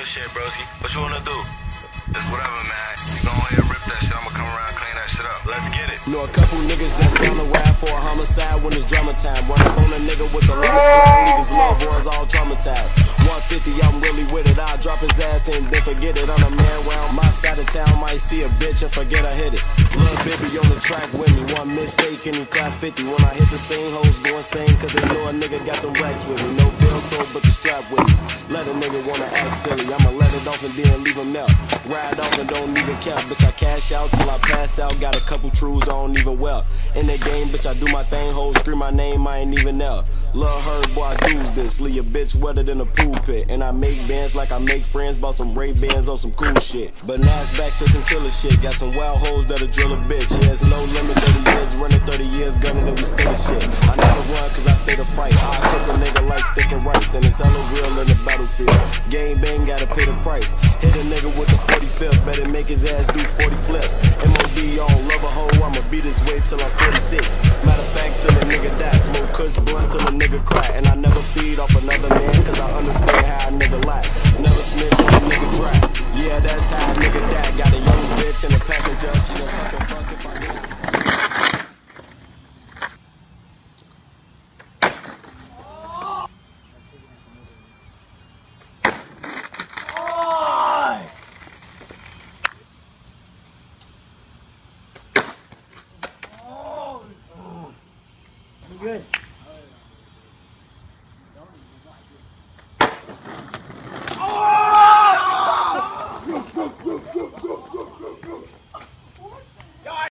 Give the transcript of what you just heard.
Good shit, broski. What you wanna do? It's whatever, man. Go ahead, rip that shit. I'ma come around, clean that shit up. Let's get it. Know a couple niggas that's down the ride for a homicide when it's drama time. Run up on a nigga with the latest slang, leave his loved ones all traumatized. 150, I'm really with it. I'll drop his ass and then forget it. On a man round my side of town, might see a bitch and forget I hit it. Lil' baby on the track with me. One mistake and he clap 50. When I hit the same hoes go insane, cause they know a nigga got them racks with me. No Velcro, but the strap with me. Let a nigga wanna act silly. I'ma let it off and then leave him there. Ride off and don't even care. Bitch, I cash out till I pass out. Got a couple trues I don't even well. In that game, bitch, I do my thing. Hoes scream my name, I ain't even there. Lil' Herb, boy, I do's this. Leave a bitch wetter than a pool pit. And I make bands like I make friends. Bought some Ray-Bans on some cool shit. But now it's back to some killer shit. Got some wild hoes that'll drill a bitch. Yeah, it's no limit, 30 years. Running 30 years, gunning and we stay the shit. I never run cause I stay to fight. I cook a nigga like stick and rice. And it's hella real in the battlefield. Game bang, gotta pay the price. Hit a nigga with the 45th. Better make his ass do 40 flips. MOB on love a hoe. I'ma be this way till I'm 46. Matter of fact, till a nigga die. Smoke kush blunts till a nigga cry. And I never feed off another man cause I understand how a nigga lie. Never snitch on a nigga dry. Yeah, that's how a nigga die. Got a young bitch and a passenger. She gon' suck and fuck if I get it. Good.